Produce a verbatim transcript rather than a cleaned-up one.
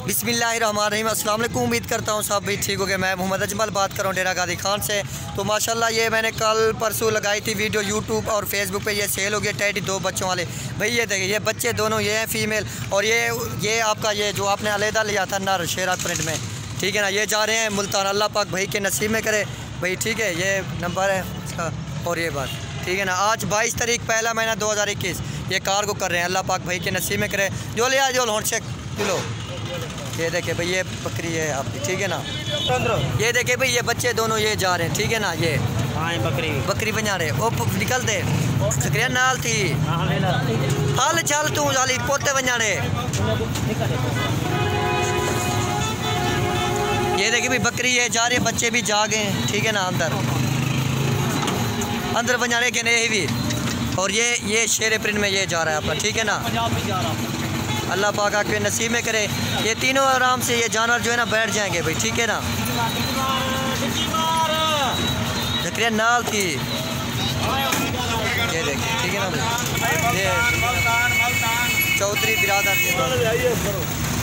बिस्मिल्लाहिर्रहमानिर्रहीम। अस्सलाम वालेकुम। उम्मीद करता हूँ सब भी ठीक हो गए। मैं मोहम्मद अजमल बात कर रहा हूँ डेरा गाजी खान से। तो माशाल्लाह ये मैंने कल परसों लगाई थी वीडियो यूट्यूब और फेसबुक पे, ये सेल हो गया टैडी दो बच्चों वाले। भाई ये देखिए, ये बच्चे दोनों ये हैं फीमेल, और ये ये आपका ये जो आपने अलहदा लिया था नर शेरा प्रिंट में, ठीक है ना। ये जा रहे हैं मुल्तान, अल्लाह पाक भाई के नसीब में करे भाई, ठीक है। ये नंबर है इसका और ये बात, ठीक है ना। आज बाईस तारीख पहला महीना दो हज़ार इक्कीस ये कार को कर रहे हैं, अल्लाह पाक भाई के नसीब में करे। जो ले आ जो लोन चेक किलो। ये देखे भाई, ये बकरी है आपकी, ठीक है ना। ये देखे भाई, ये बच्चे दोनों ये जा रहे हैं, ठीक है ना। ये हाँ बकरी बकरी बना रहे वो निकल दे बकरिया नाल थी हाल चल तू जाली पोते बजाने। ये देखिए भाई, बकरी ये जा रही है, बच्चे भी जा गए, ठीक है ना। अंदर अंदर बजाने के नहीं भी, और ये ये शेर प्रिंट में ये जा रहा है अपना, ठीक है ना। अल्लाह पाक आपके नसीब में करे। ये तीनों आराम से ये जानवर जो है ना बैठ जाएंगे भाई, ठीक है ना। बकरिया नाल थी, ये देखिए, ठीक है ना। ये चौधरी बिरादर